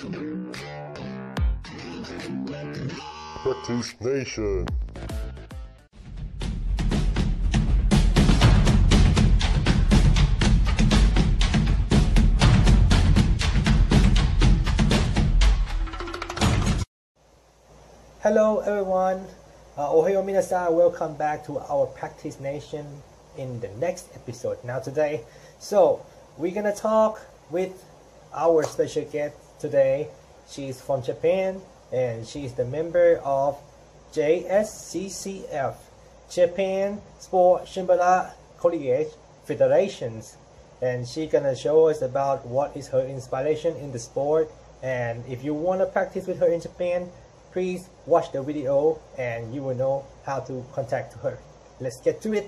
Practice Nation. Hello everyone, Ohayo minasan, welcome back to our Practice Nation in the next episode. Now today, so we're gonna talk with our special guest today. She's from Japan and she's the member of JSCCF, Japan Sport Shimbara College Federations, and she's gonna show us about what is her inspiration in the sport. And if you wanna practice with her in Japan, please watch the video and you will know how to contact her. Let's get to it.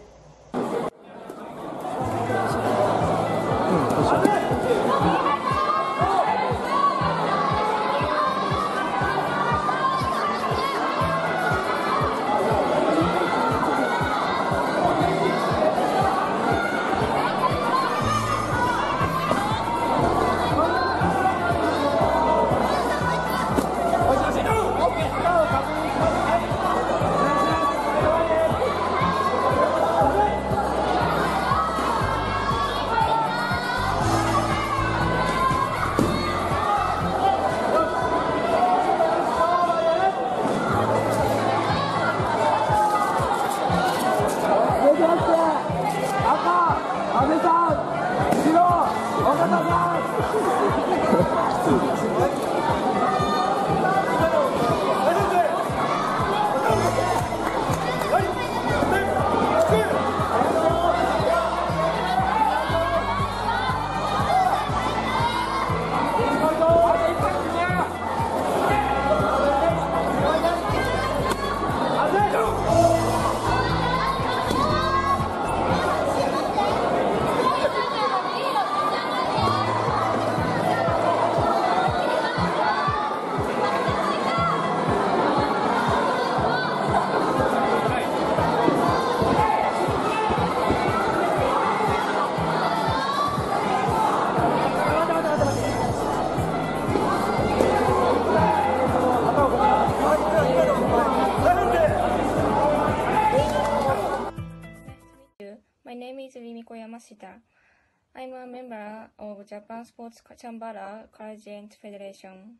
My name is Rimiko Yamashita. I'm a member of Japan Sports Chambara Collegiate Federation.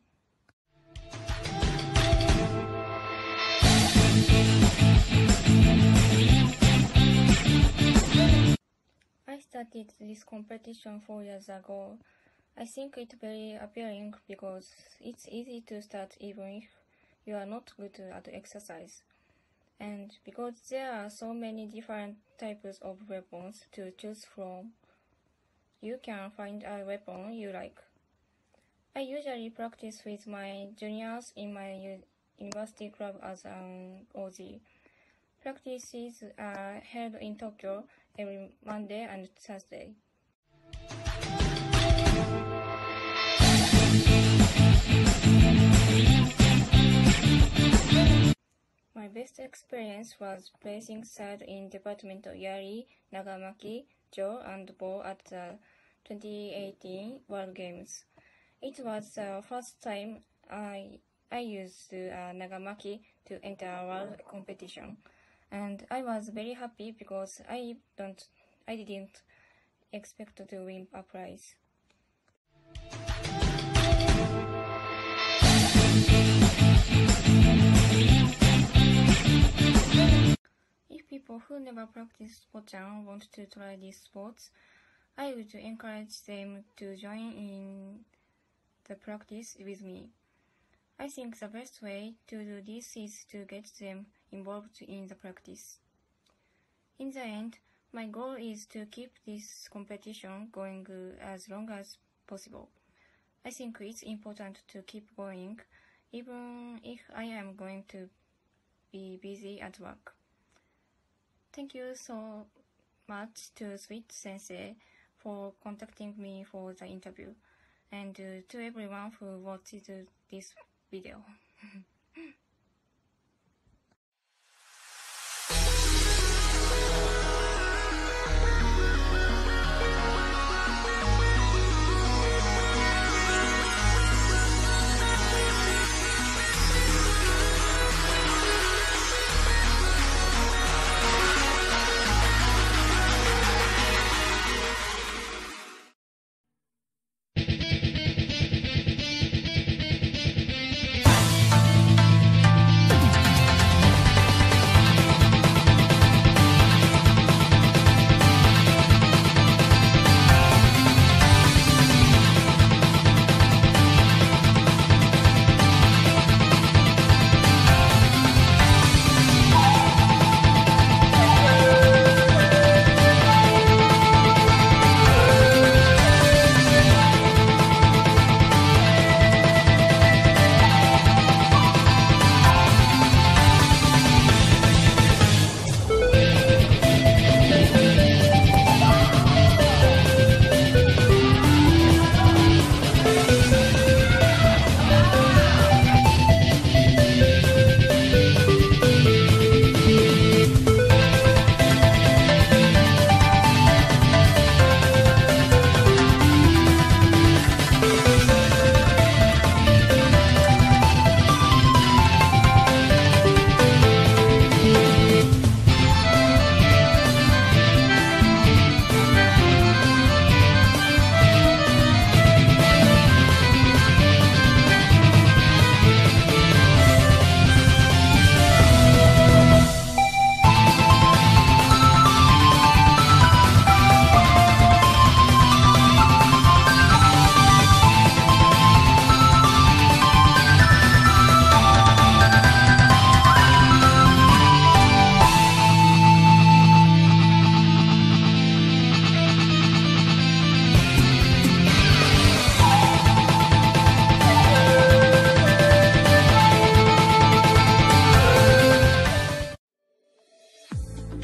I started this competition 4 years ago. I think it's very appealing because it's easy to start even if you are not good at exercise. And because there are so many different types of weapons to choose from, you can find a weapon you like. I usually practice with my juniors in my university club as an OG. Practices are held in Tokyo every Monday and Thursday. My best experience was placing third in departmental Yari, Nagamaki, Jo, and Bo at the 2018 World Games. It was the first time I used Nagamaki to enter a world competition, and I was very happy because I didn't expect to win a prize. If people who never practiced bochan want to try these sports, I would encourage them to join in the practice with me. I think the best way to do this is to get them involved in the practice. In the end, my goal is to keep this competition going as long as possible. I think it's important to keep going, even if I am going to be busy at work. Thank you so much to Sweet Sensei for contacting me for the interview, and to everyone who watched this video.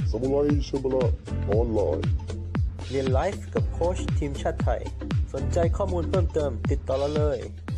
ซามูไรแชมเบอร์ออนไลน์เรียนไลฟ์กับโค้ชทีมชาติไทยสนใจข้อมูลเพิ่มเติมติดต่อเราเลย